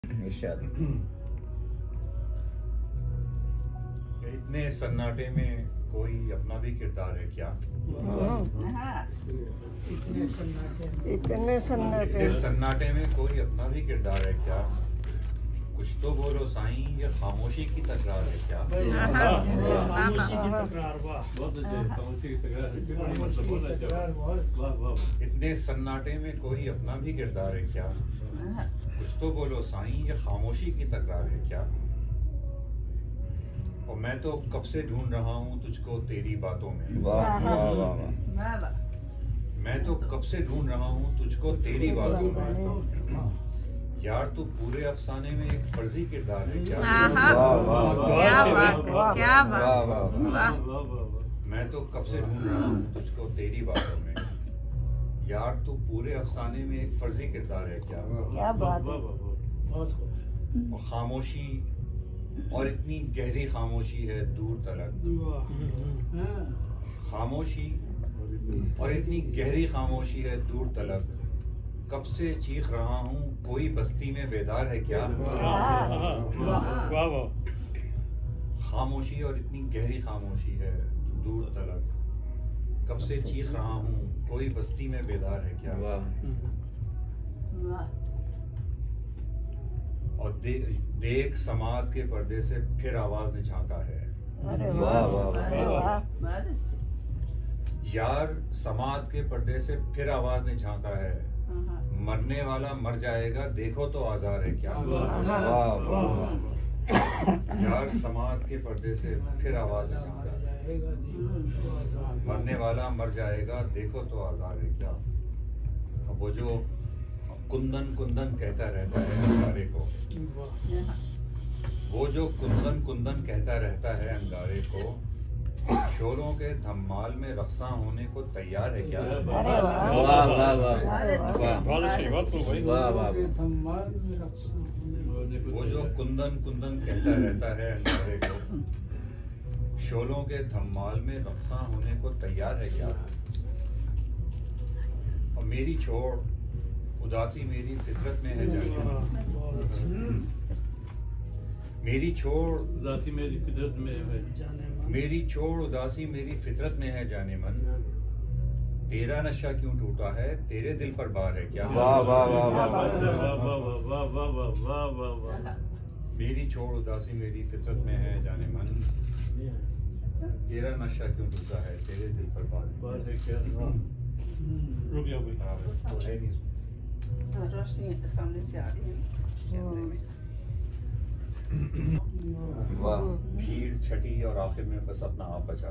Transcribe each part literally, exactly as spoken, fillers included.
इतने सन्नाटे में कोई अपना भी किरदार है क्या? इतने सन्नाटे इतने सन्नाटे में कोई अपना भी किरदार है क्या? कुछ तो बोलो साईं, ये खामोशी की तकरार है क्या? खामोशी की तकरार, वाह बहुत अच्छे, खामोशी की तकरार, वाह वाह। इतने सन्नाटे में कोई अपना भी किरदार है क्या? कुछ तो बोलो साईं, ये खामोशी की तकरार है क्या? और मैं तो कब से ढूंढ रहा हूँ तुझको तेरी बातों में। वाह वाह वाह। मैं तो कब से ढूंढ रहा हूँ तुझको तेरी बातों में। यार तू पूरे अफसाने में एक फर्जी किरदार है क्या? वाह वाह क्या बात है, क्या बात। वाह वाह वाह। मैं तो कब से ढूंढ रहा हूँ तुझको तेरी बातों में। यार तू पूरे अफसाने में एक फर्जी किरदार है क्या? क्या बात है। बहुत और खामोशी, और इतनी गहरी खामोशी है दूर तलक। खामोशी और इतनी गहरी खामोशी है दूर तलक। कब से चीख रहा हूँ कोई बस्ती में बेदार है क्या? खामोशी और इतनी गहरी खामोशी है दूर तलक। कब से चीख रहा हूँ कोई बस्ती में बेदार है क्या? और दे, देख समात के पर्दे से फिर आवाज ने झांका है। वाह वाह वाह। यार समात के पर्दे से फिर आवाज ने झांका है। मरने वाला मर जाएगा देखो तो आजार है क्या? वाह वाह। यार समात के पर्दे से फिर आवाज ने झांका है। मरने वाला मर जाएगा देखो तो आजार है क्या? वो जो कुंदन कुंदन कहता रहता है अंगारे को, वो जो कुंदन कुंदन कहता रहता है अंगारे को, शोरों के धमाल में रक्सा होने को तैयार है क्या? वाह वाह वाह वाह। वो जो कुंदन कुंदन कहता रहता है अंगारे को, शोलों के धमाल में रक्सा होने को तैयार है क्या? और मेरी छोड़ उदासी मेरी फितरत में है जाने मन। मेरी छोड़ उदासी मेरी फितरत में है मेरी छोड़ उदासी मेरी फितरत में है जाने मन। तेरा नशा क्यों टूटा है तेरे दिल पर बार है क्या? वाह वाह वाह वाह। मेरी छोड़ उदासी मेरी फितरत में है जाने मन। तेरा नशा क्यों टूटा है तेरे दिल पर बार है क्या? रुक जाओ भाई। रोशनी सामने से आ रही है। वाह। भीड़ छठी और आखिर में बस अपना आप बचा।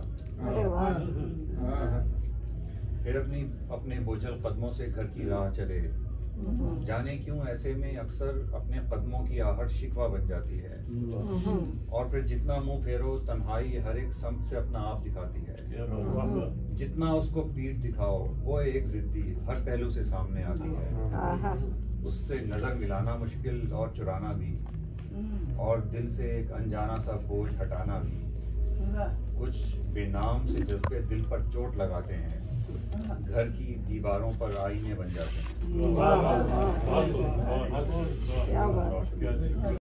फिर अपनी अपने बोझल कदमों से घर की राह चले। जाने क्यों ऐसे में अक्सर अपने कदमों की आहट शिकवा बन जाती है। और फिर जितना मुंह फेरो तन्हाई हर एक सम से अपना आप दिखाती है। जितना उसको पीठ दिखाओ वो एक जिद्दी हर पहलू से सामने आती है। उससे नजर मिलाना मुश्किल और चुराना भी, और दिल से एक अनजाना सा बोझ हटाना भी। कुछ बेनाम से जज्बे दिल पर चोट लगाते हैं, घर की दीवारों पर आईने बन जाते हैं।